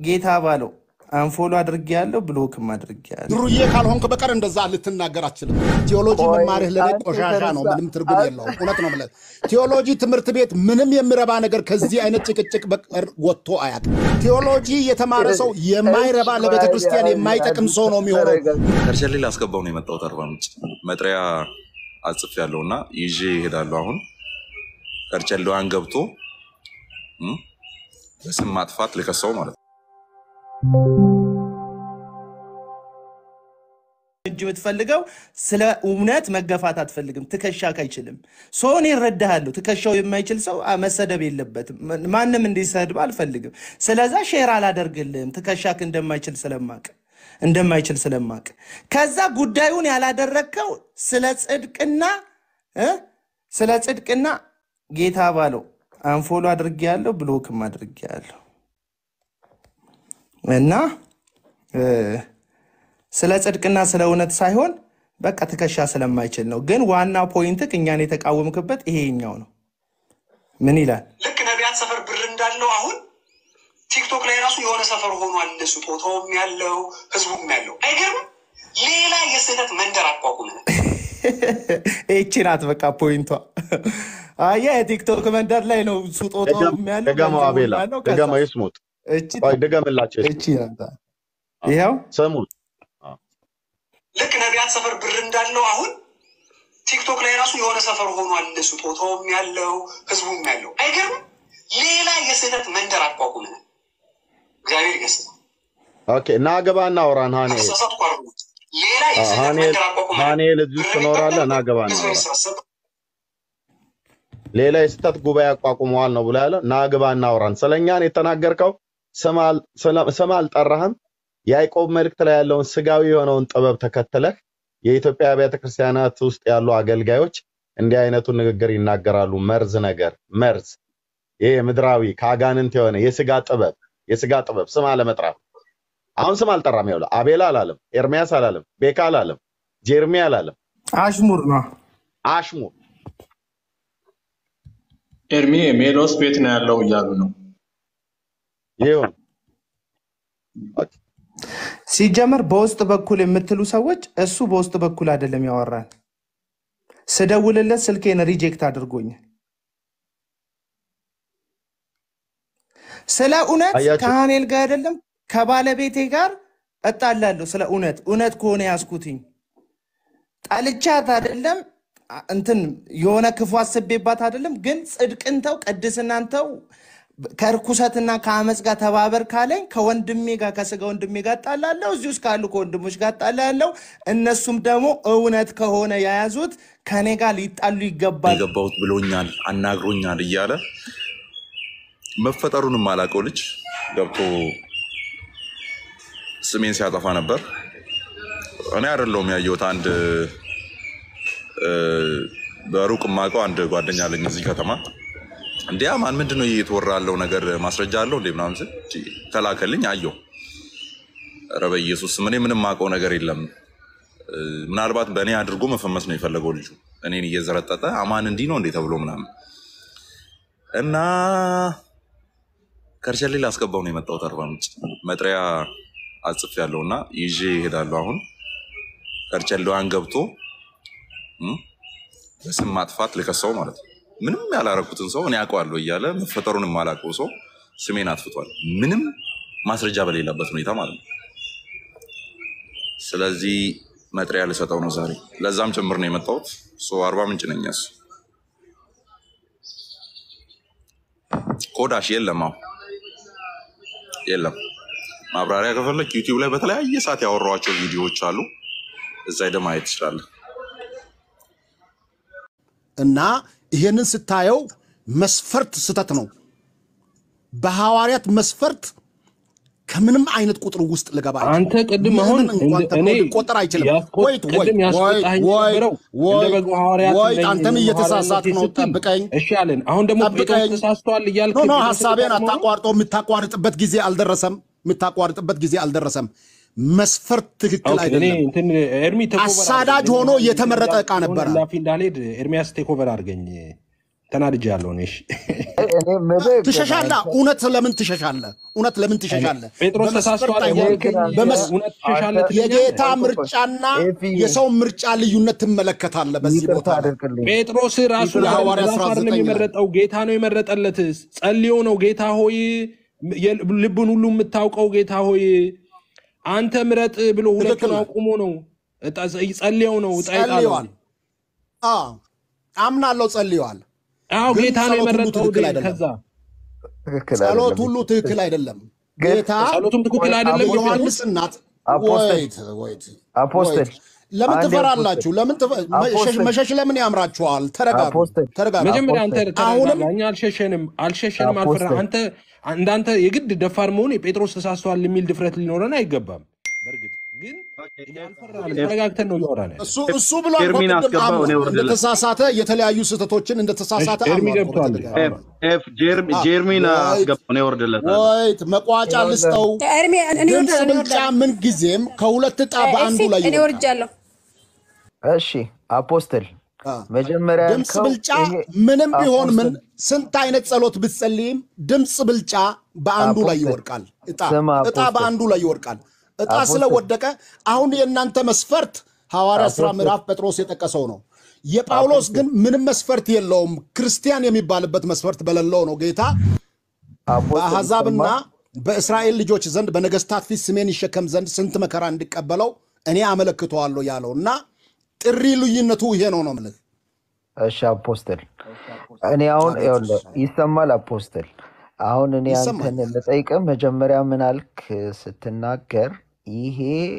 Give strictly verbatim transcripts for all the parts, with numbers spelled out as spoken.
ጌታ ባለው አንፎሎ አድርጌያለሁ ብሎክም አድርጌያለሁ ድሩዬ ካልሆንክ በቀር እንደዛ ልትናገር አትችልም ቲዮሎጂ መማርህ ለኔ ቆሻሻ ነው ምንም ትርጉም የለውም እውነት ነው ማለት ቲዮሎጂ ትምህርት ቤት ምንም የሚረባ ነገር ከዚህ አይነት ጭቅጭቅ በቀር ወጥቶ አያውቅም ቲዮሎጂ የተማረ ሰው የማይረባ ለቤተ ክርስቲያን የማይጠቅም ሰው ነው የሚሆነው ከርቸሌ ላስገባው ነው የመጣው ተርባምጭ መጥሪያ አጽፍ ያለውና ይዤ ይሄዳለሁ አሁን ከርቸሌዋን ገብቶ በስም ማጥፋት ለከሰው ማለት እንጂ የምትፈልገው ስለ እውነት መገፋት አትፈልግም ትከሻካ አይችልም ሶኔ ይረዳሃለሁ ትከሻው የማይችል ሰው መሰደብ የለበትም ማንንም እንዲሰድብ አልፈልግም ስለዛ ሼር አላደርግልህም ትከሻክ እንደማይችል ስለማቅ እንደማይችል ስለማቅ ከዛ ጉዳዩን ያላደረከው ስለ ጽድቅና እ ስለ ጽድቅና ጌታ ባለው አንፎሎ አድርጌያለሁ ብሎክም አድርጌያለሁ እና ስለ ጽድቅና ስለ እውነት ሳይሆን በቃ ተከሻ ስለማይችል ነው ግን ዋና ፖይንት እኛን የተቃወምክበት ይሄኛው ነው ምን ይላል ልክ ነቢያት ሰፈር ብር እንዳለው አሁን ቲክቶክ ላይ ራሱ የሆነ ሰፈር ሆኗል ለሱጦታውም ያለው ህዝቡም ያለው አይገርም ሌላ የስህተት መንደር አቋቁመን እቺ ናት በቃ ፖይንቷ አያ ቲክቶክ መንደር ላይ ነው ሱጦታውም ያለው ደጋማው አቤላ ደጋማው ይስሙት እቺ ደጋመላችሁ እቺ ናት ይሄው ሰሙት ልክ ነቢያት ሰፈር ብር እንዳለው አሁን ቲክቶክ ላይ ራሱ የሆነ ሰፈር ሆኗል ለሱጦታውም ያለው ህዝቡም ያለው አይገርም ሌላ የስህተት መንደር አቋቁመን እግዚአብሔር ይገስጽ ኦኬ ናገባና አውራን ሃኔ ሌላ የስህተት መንደር አቋቁመን ሃኔ ልጅ ተኖራለ ናገባና ሌላ የስህተት ጉባኤ አቋቁመዋል ነው ብሎ ያለው ናገባና አውራን ስለኛን የተናገርከው ሰማል ሰማል ጠራህም ያዕቆብ መልእክት ላይ ያለውን ስጋዊ የሆነውን ጥበብ ተከተለህ የኢትዮጵያ ቤተ ክርስቲያናት ውስጥ ያሉ አገልጋዮች እንዲህ አይነቱ ንግግር ይናገራሉ መርዝ ነገር መርዝ ይሄ ምድራዊ ካጋንንት የሆነ የስጋ ጥበብ የስጋ ጥበብ ስም አለመጥራት አሁን ስም አልጠራም ያለው አቤላ አላለም ኤርሚያስ አላለም ቤካ አላለም ጀርሚያ አላለም አሽሙር ነው አሽሙር ኤርሚ ሜሎስ ቤት ነው ያለው ይያሉ ነው ይሁን ሲጀመር በውስጥ በኩል የምትሉ ሰዎች እሱ በውስጥ በኩል አይደለም ያወራን ስደውልለት ስልኬን ሪጀክት አድርጎኛል ስለ እውነት ካህኔል ጋር አይደለም ከባለቤቴ ጋር እጣላለሁ ስለ እውነት እውነት ከሆነ ያስኩትኝ ጣልቻት አይደለም እንትን የሆነ ክፉ አስቤባት አይደለም ግን ጽድቅንተው ቅድስናንተው ከርኩሰትና ከአመጽ ጋር ተባበር ካለኝ ከወንድሜ ጋር ከስጋ ወንድሜ ጋር ጣላለሁ እዚሁስ ካሉ ከወንድሞች ጋር ጣላለሁ እነሱም ደግሞ እውነት ከሆነ ያያዙት ከኔ ጋር ሊጣሉ ይገባል ይገባውት ብሎኛል አናግሮኛል እያለ መፈጠሩንም አላቀው ልጅ ገብቶ ስሜን ሲያጠፋ ነበር እኔ አይደለም ያየሁት አንድ በሩቅ ማቀው አንድ ጓደኛ አለኝ እዚህ ከተማ እንዴ ማን ምንድነው እየተወራለው ነገር ማስረጃ አለው እንዴ ምናምን ሲል ተላከልኝ አየው ረበ ኢየሱስ ምን ምንም ማቀው ነገር የለም ምናልባት በእኔ አድርጎ መፈመስ ነው የፈለገው ልጁ እኔን እየዘረጠጠ አማን እንዲ ነው እንዴ ተብሎ ምናምን እና ከርቸሌ ላስገባው ነው የመጣው ተርባምጭ መጥሪያ አጽፍ ያለውና ይዤ ይሄዳለሁ አሁን ከርቸሌዋን ገብቶ በስም ማጥፋት ለከሰው ማለት ነው ምንም ያላረኩትን ሰው እኔ አውቀዋለሁ እያለ መፈጠሩንም አላውቀው ሰው ስሜን አጥፍቷል ምንም ማስረጃ በሌለበት ሁኔታ ማለት ነው ስለዚህ መጥሪያ ለሰጠው ነው ዛሬ ለዛም ጭምር ነው የመጣሁት ሶ አርባ ምንጭ ነኝስ ኮዳሽ የለም አው የለም ማብራሪያ ከፈለክ ዩቲዩብ ላይ በተለያየ ሰዓት ያወራኋቸው ቪዲዮዎች አሉ እዛ ሄደህ ማየት ትችላለህ እና ይሄንን ስታየው መስፈርት ስተት ነው በሐዋርያት መስፈርት ከምንም አይነት ቁጥር ውስጥ ለገባ አንተ ቀድም አሁን እኔ ቆጠር አይችልም ወይ ወይ ወይ ወይ ወይ አንተም እየተሳሳት ነው ጠብቀኝ እሺ አለን አሁን ደግሞ ተሳስቷል ይያልክ ነው ሐሳቤን አታቋርጦ የምታቋርጥበት ጊዜ አልደረሰም የምታቋርጥበት ጊዜ አልደረሰም መስፈርት ትክክል አይደለም እንትን ኤርሚ ተኮቨር አሳዳጅ ሆኖ የተመረጠ ቃ ነበር ላፊ እንዳልሄድ ኤርሚያስ ተኮቨር አድርገኝ ተናድጃለሁ ነሽ እኔ መበብ ትሸሻለህ እውነት ለምን ትሸሻለህ እውነት ለምን ትሸሻለህ ጴጥሮስ ተሳስቷል እውነት ትሸሻለህ የጌታ ምርጫና የሰው ምርጫ ልዩነት ትመለከታለህ በዚህ ቦታ ጴጥሮስ ራሱ ለሐዋርያ አስራ ዘጠኝ የመረጠው ጌታ ነው የመረጠለት ጸልዮ ነው ጌታ ሆይ ልቡን ሁሉ የምታውቀው ጌታ ሆይ አንተ ምረጥ ብሎ ሁለቱን አቁሞ ነው ጸልዮ ነው ጸልዮዋል አዎ አምናለሁ ጸልዮዋል አው ጌታ ነው የመረጠው ከዛ ጸሎት ሁሉ ትክክል አይደለም ጌታ ጸሎቱም ትክክል አይደለም ዮሐንስ እናት ወይት ወይት አፖስቶል ለምን ትፈራላችሁ ለምን መሸሽ ለምን ያምራችኋል ተረጋጉ ተረጋጉ መጀመሪያ አንተ ተረጋጋኛ አልሸሸንም አልሸሸንም አልፈራ አንተ እንዳንተ የግድ ደፋር መሆን የጴጥሮስ ተሳስቷል የሚል ድፍረት ሊኖረን አይገባም በርግጥ ግን ያልፈራን ተረጋግተን ነው ያወራን እሱ እሱ ብሎ እንደተሳሳተ የተለያዩ ስህተቶችን እንደተሳሳተ አምኗል ኤፍ ጀርሚ ጀርሚና አስገባው ነው ወርደለታል ወይት መቋጫ ልስጠው ኤርሚ እኔ ወርደለታ ምን ጊዜም ከሁለት ዕጣ በአንዱ ላይ እኔ ወርጃለሁ እሺ አፖስቶል መጀመሪያ ድምጽ ብልጫ ምንም ቢሆን ምን ስንት አይነት ጸሎት ብትጸልይም ድምጽ ብልጫ በአንዱ ላይ ይወርቃል ዕጣ ዕጣ በአንዱ ላይ ይወርቃል ዕጣ ስለወደቀ አሁን የእናንተ መስፈርት ሐዋርያ ሥራ ምዕራፍ ጴጥሮስ የጠቀሰው ነው የጳውሎስ ግን ምንም መስፈርት የለውም ክርስቲያን የሚባልበት መስፈርት በለለው ነው ጌታ በአሕዛብና በእስራኤል ልጆች ዘንድ በነገስታት ፊት ስሜን ይሸከም ዘንድ ስንት መከራ እንዲቀበለው እኔ አመለክተዋለሁ ያለውና ጥሪ ልዩነቱ ይሄ ነው ነው ማለት እሺ አፖስቶል እኔ አሁን ይሰማል አፖስቶል አሁን እኔ አንተን ለጠይቀ መጀመሪያ ምን አልክ ስትናገር ይሄ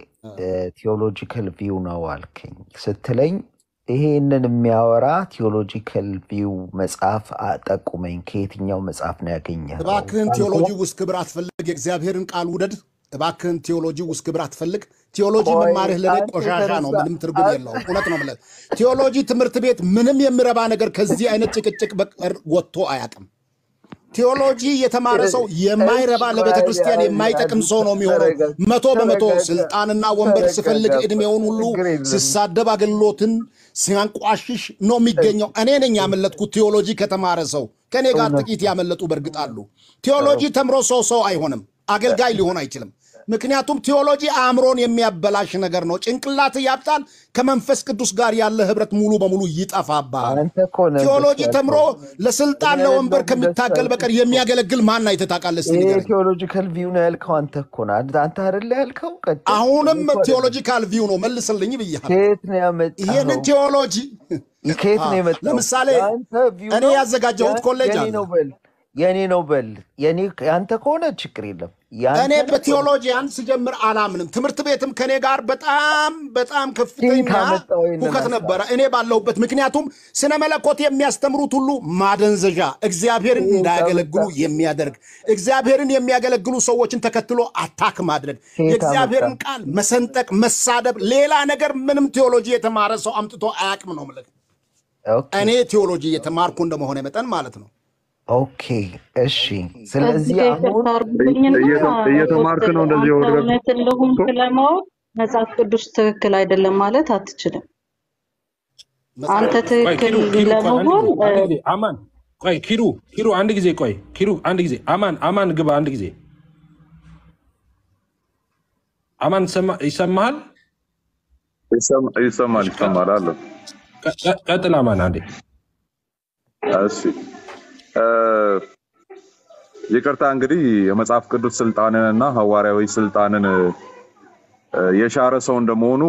ቲዮሎጂካል ቪው ነው አልከኝ ስትለኝ ይሄንን የሚያወራ ቲዮሎጂካል ቪው መጽሐፍ አጠቁመኝ ከየትኛው መጽሐፍ ነው ያገኘው እባክህን ቲዮሎጂ ውስጥ ክብር አትፈልግ የእግዚአብሔርን ቃል ውደድ እባክህን ቲዮሎጂ ውስጥ ክብር አትፈልግ ቲዮሎጂ መማርህ ለኔ ቆሻሻ ነው ምንም ትርጉም የለውም እውነት ነው ማለት ቲዮሎጂ ትምህርት ቤት ምንም የሚረባ ነገር ከዚህ አይነት ጭቅጭቅ በቀር ወጥቶ አያውቅም ቲዮሎጂ የተማረ ሰው የማይረባ ለቤተ ክርስቲያን የማይጠቅም ሰው ነው የሚሆነው መቶ በመቶ ስልጣንና ወንበር ሲፈልግ እድሜውን ሁሉ ሲሳደብ አገልግሎትን ሲያንቋሽሽ ነው የሚገኘው እኔ ነኝ ያመለጥኩት ቲዮሎጂ ከተማረ ሰው ከኔ ጋር ጥቂት ያመለጡ በርግጣሉ ቲዮሎጂ ተምሮ ሰው ሰው አይሆንም አገልጋይ ሊሆን አይችልም ምክንያቱም ቲዮሎጂ አእምሮን የሚያበላሽ ነገር ነው ጭንቅላት ያብጣል ከመንፈስ ቅዱስ ጋር ያለ ህብረት ሙሉ በሙሉ ይጣፋባል ቲዮሎጂ ተምሮ ለስልጣን ለወንበር ከሚታገል በቀር የሚያገለግል ማን አይተታቃለስ ነገር ቲዮሎጂካል ቪው ነው ያልከው አንተ እኮ ነው አንተ አይደለ ያልከው አሁንም ቲዮሎጂካል ቪው ነው መልስልኝ ብያለሁ ከየት ነው ያመጣው ይሄን ቲዮሎጂ ከየት ነው የመጣው ለምሳሌ እኔ ያዘጋጀሁት ኮሌጅ አለ የኔ ነው በል የኔ አንተ ከሆነ ችግር የለም እኔ በቲዮሎጂያን ስጀምር አላምንም ትምህርት ቤትም ከኔ ጋር በጣም በጣም ከፍተኛ ሁከት ነበር እኔ ባለውበት ምክንያቱም ስነ መለኮት የሚያስተምሩት ሁሉ ማደንዘዣ እግዚአብሔርን እንዳያገለግሉ የሚያደርግ እግዚአብሔርን የሚያገለግሉ ሰዎችን ተከትሎ አታክ ማድረግ የእግዚአብሔርን ቃል መሰንጠቅ መሳደብ ሌላ ነገር ምንም ቲዮሎጂ የተማረ ሰው አምጥቶ አያቅም ነው ማለት እኔ ቲዮሎጂ የተማርኩ እንደመሆነ መጠን ማለት ነው ኦኬ እሺ ስለዚህ አሁን እየተማርክ ነው እንደዚህ ወደ ለሁም ስለማው መጽሐፍ ቅዱስ ትክክል አይደለም ማለት አትችልም አንተ ትክክል ለመሆን አማን ቆይ ኪሩ ኪሩ አንድ ጊዜ ቆይ ኪሩ አንድ ጊዜ አማን አማን ግባ አንድ ጊዜ አማን ይሰማሃል ይሰማል ይሰማል አለ ቀጥል አማን አንዴ እሺ ይቅርታ እንግዲህ የመጽሐፍ ቅዱስ ስልጣንንና ሐዋርያዊ ስልጣንን የሻረ ሰው እንደመሆኑ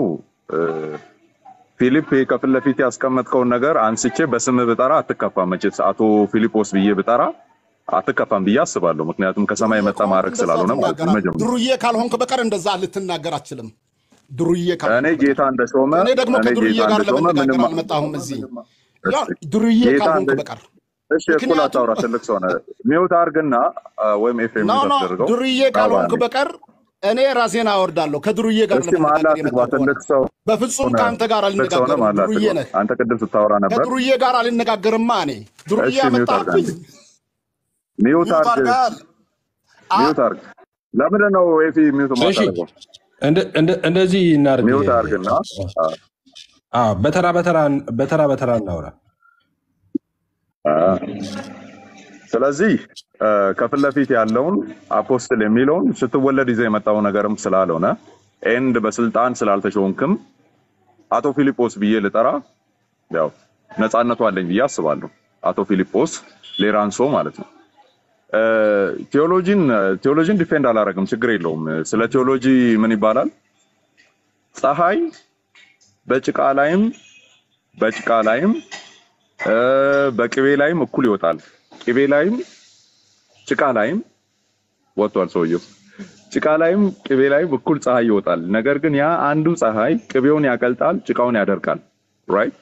ፊሊፕ ከፊት ለፊት ያስቀመጥከውን ነገር አንስቼ በስም ብጠራ አትከፋም መቼስ አቶ ፊሊጶስ ብዬ ብጠራ አትከፋም ብዬ አስባለሁ ምክንያቱም ከሰማይ መጣ ማረክ ስላልሆነ ማለት ነው መጀመሪያ ድሩዬ ካልሆንክ በቀር እንደዛ ልትናገር አትችልም ድሩዬ ካልሆንክ እኔ ጌታ እንደሾመ እኔ ደግሞ ከድሩዬ ጋር ለመነጋገር አልመጣሁም እዚህ ያ ድሩዬ ካልሆንክ በቀር እሺ እኩል አታውራ ትልቅ ሰው ነህ ሚውት አድርግና ወይም ኤፍኤም ታደርገው ድሩዬ ካልሆንክ በቀር እኔ ራሴን አወርዳለሁ ከድሩዬ ጋር ለመነጋገር በፍጹም ካንተ ጋር አልነጋገርም ድሩዬ ነህ አንተ ቅድም ስታወራ ነበር ከድሩዬ ጋር አልነጋገርማ እኔ ድሩዬ አመጣብኝ ሚውት አድርግ ሚውት አድርግ ለምን ነው ኤፊ ሚውት ማድረግ እንደ እንደ እንደዚህ እናርግ ሚውት አድርግና አ በተራ በተራ በተራ በተራ እናውራ ስለዚህ ከፊት ለፊት ያለውን አፖስትል የሚለውን ስትወለድ ይዘህ የመጣው ነገርም ስላልሆነ ኤንድ በስልጣን ስላልተሾንክም አቶ ፊሊጶስ ብዬ ልጠራ ያው ነፃነቱ አለኝ ብዬ አስባለሁ። አቶ ፊሊጶስ ሌራንሶ ማለት ነው። ቴዎሎጂን ቴዎሎጂን ዲፌንድ አላረግም፣ ችግር የለውም። ስለ ቴዎሎጂ ምን ይባላል? ፀሐይ በጭቃ ላይም በጭቃ ላይም በቅቤ ላይም እኩል ይወጣል። ቅቤ ላይም ጭቃ ላይም ወጥቷል ሰውየው። ጭቃ ላይም ቅቤ ላይም እኩል ፀሐይ ይወጣል። ነገር ግን ያ አንዱ ፀሐይ ቅቤውን ያቀልጣል፣ ጭቃውን ያደርቃል። ራይት?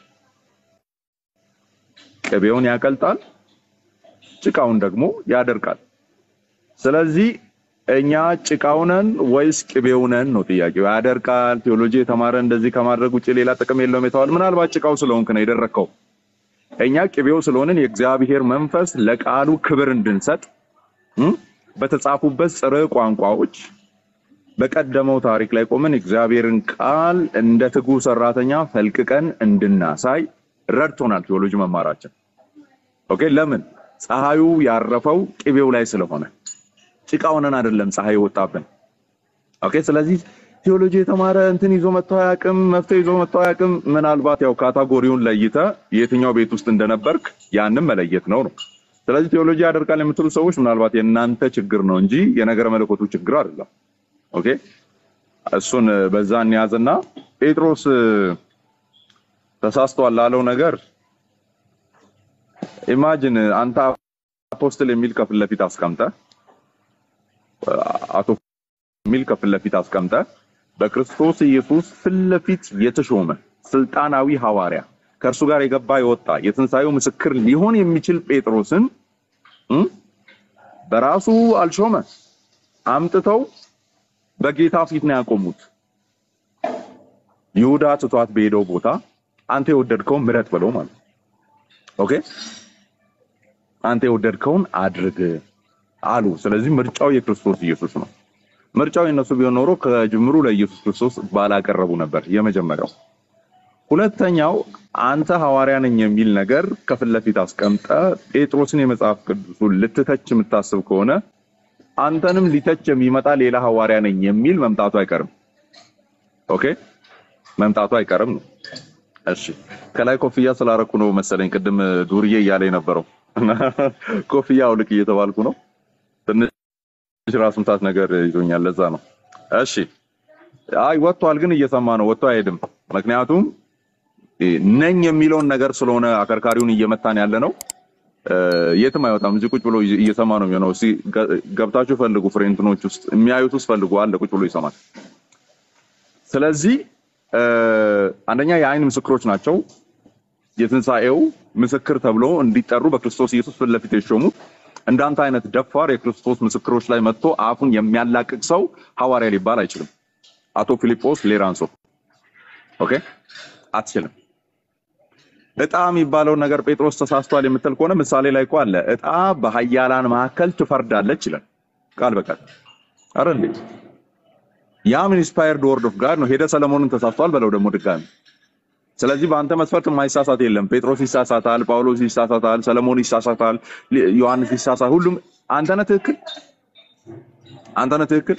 ቅቤውን ያቀልጣል፣ ጭቃውን ደግሞ ያደርቃል። ስለዚህ እኛ ጭቃውነን ወይስ ቅቤውነን ነው ጥያቄው። ያደርቃል ቴዎሎጂ የተማረ እንደዚህ ከማድረግ ውጪ ሌላ ጥቅም የለውም የተባለ ምናልባት ጭቃው ስለሆንክ ነው የደረከው። እኛ ቅቤው ስለሆነን የእግዚአብሔር መንፈስ ለቃሉ ክብር እንድንሰጥ በተጻፉበት ጽርዕ ቋንቋዎች በቀደመው ታሪክ ላይ ቆመን እግዚአብሔርን ቃል እንደ ትጉ ሰራተኛ ፈልቅቀን እንድናሳይ ረድቶናል ቴዎሎጂ መማራችን። ኦኬ ለምን? ፀሐዩ ያረፈው ቅቤው ላይ ስለሆነ ጭቃውነን አይደለም ፀሐይ ወጣብን። ኦኬ ስለዚህ ቴዎሎጂ የተማረ እንትን ይዞ መጥቶ አያውቅም፣ መፍትሄ ይዞ መጥቶ አያውቅም። ምናልባት ያው ካታጎሪውን ለይተ የትኛው ቤት ውስጥ እንደነበርክ ያንን መለየት ነው ነው። ስለዚህ ቴዎሎጂ ያደርጋል የምትሉ ሰዎች ምናልባት የእናንተ ችግር ነው እንጂ የነገረ መለኮቱ ችግር አይደለም። ኦኬ እሱን በዛ እንያዝና ጴጥሮስ ተሳስቷል ላለው ነገር ኢማጂን አንተ አፖስትል የሚል ከፊት ለፊት አስቀምጠ አቶ የሚል ከፊት ለፊት አስቀምጠ በክርስቶስ ኢየሱስ ፊት ለፊት የተሾመ ስልጣናዊ ሐዋርያ ከእርሱ ጋር የገባ የወጣ የትንሳኤው ምስክር ሊሆን የሚችል ጴጥሮስን በራሱ አልሾመ። አምጥተው በጌታ ፊት ነው ያቆሙት። ይሁዳ ትቷት በሄደው ቦታ አንተ የወደድከውን ምረጥ ብለው ማለት ኦኬ አንተ የወደድከውን አድርግ አሉ። ስለዚህ ምርጫው የክርስቶስ ኢየሱስ ነው። ምርጫው የነሱ ቢሆን ኖሮ ከጅምሩ ለኢየሱስ ክርስቶስ ባላቀረቡ ነበር። የመጀመሪያው። ሁለተኛው አንተ ሐዋርያ ነኝ የሚል ነገር ከፊት ለፊት አስቀምጠ ጴጥሮስን የመጽሐፍ ቅዱስን ልትተች የምታስብ ከሆነ አንተንም ሊተች የሚመጣ ሌላ ሐዋርያ ነኝ የሚል መምጣቱ አይቀርም። ኦኬ መምጣቱ አይቀርም ነው። እሺ ከላይ ኮፍያ ስላረኩ ነው መሰለኝ ቅድም ዱርዬ እያለ የነበረው ኮፍያ አውልቅ እየተባልኩ ነው። ትንሽ ራስ ምታት ነገር ይዞኛል ለዛ ነው። እሺ አይ ወጥቷል ግን እየሰማ ነው። ወጥቶ አይሄድም። ምክንያቱም ነኝ የሚለውን ነገር ስለሆነ አከርካሪውን እየመታን ያለ ነው። የትም አይወጣም። እዚህ ቁጭ ብሎ እየሰማ ነው የሚሆነው። እስኪ ገብታችሁ ፈልጉ፣ ፍሬንትኖች ውስጥ የሚያዩት ውስጥ ፈልጉ አለ ቁጭ ብሎ ይሰማል። ስለዚህ አንደኛ የአይን ምስክሮች ናቸው። የትንሳኤው ምስክር ተብሎ እንዲጠሩ በክርስቶስ ኢየሱስ ፊት ለፊት የሾሙት እንዳንተ አይነት ደፋር የክርስቶስ ምስክሮች ላይ መጥቶ አፉን የሚያላቅቅ ሰው ሐዋርያ ሊባል አይችልም። አቶ ፊሊጶስ ሌራንሶ ኦኬ አትችልም። እጣ የሚባለው ነገር ጴጥሮስ ተሳስቷል የምትል ከሆነ ምሳሌ ላይ እኮ አለ። እጣ በኃያላን መካከል ትፈርዳለች ይላል ቃል በቃል አይደል እንዴ? ያም ኢንስፓየርድ ወርድ ኦፍ ጋድ ነው። ሄደ ሰለሞንን ተሳስቷል በለው ደግሞ ድጋሚ። ስለዚህ በአንተ መስፈርት የማይሳሳት የለም። ጴጥሮስ ይሳሳታል፣ ጳውሎስ ይሳሳታል፣ ሰለሞን ይሳሳታል፣ ዮሐንስ ይሳሳታል። ሁሉም አንተ ነህ ትክክል፣ አንተ ነህ ትክክል።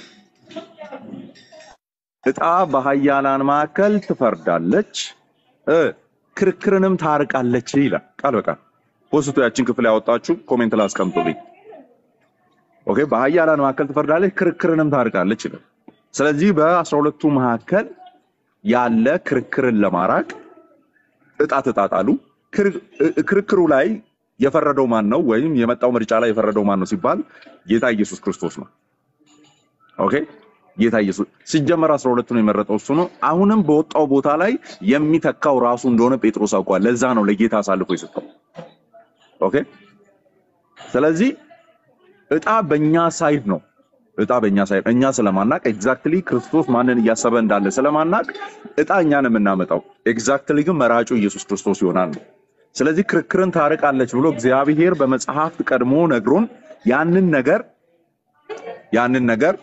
እጣ በኃያላን መካከል ትፈርዳለች እ ክርክርንም ታርቃለች ይላል ቃል በቃል። ፖስቱ ያችን ክፍል ያወጣችሁ ኮሜንት ላይ አስቀምጡልኝ። ኦኬ በኃያላን መካከል ትፈርዳለች ክርክርንም ታርቃለች ይላል። ስለዚህ በአስራ ሁለቱ መካከል ያለ ክርክርን ለማራቅ እጣ ተጣጣሉ። ክርክሩ ላይ የፈረደው ማን ነው? ወይም የመጣው ምርጫ ላይ የፈረደው ማን ነው ሲባል ጌታ ኢየሱስ ክርስቶስ ነው። ኦኬ ጌታ ኢየሱስ ሲጀመር አስራ ሁለት ነው የመረጠው እሱ ነው። አሁንም በወጣው ቦታ ላይ የሚተካው ራሱ እንደሆነ ጴጥሮስ አውቋል። ለዛ ነው ለጌታ አሳልፎ የሰጠው። ኦኬ ስለዚህ እጣ በእኛ ሳይድ ነው። እጣ በእኛ ሳይድ እኛ ስለማናቅ ኤግዛክትሊ ክርስቶስ ማንን እያሰበ እንዳለ ስለማናቅ እጣ እኛን የምናመጣው ኤግዛክትሊ ግን መራጩ ኢየሱስ ክርስቶስ ይሆናል። ስለዚህ ክርክርን ታርቃለች ብሎ እግዚአብሔር በመጽሐፍት ቀድሞ ነግሮን ያንን ነገር ያንን ነገር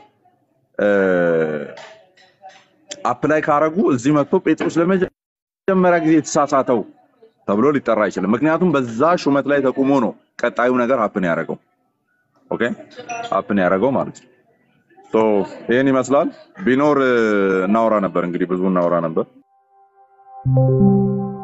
አፕላይ ካረጉ እዚህ መጥቶ ጴጥሮስ ለመጀመሪያ ጊዜ የተሳሳተው ተብሎ ሊጠራ አይችልም። ምክንያቱም በዛ ሹመት ላይ ተቆሞ ነው ቀጣዩ ነገር ሀፕን ያደረገው። ኦኬ ሀፕን ያደረገው ማለት ነው። ሶ ይሄን ይመስላል። ቢኖር እናወራ ነበር እንግዲህ ብዙ እናወራ ነበር።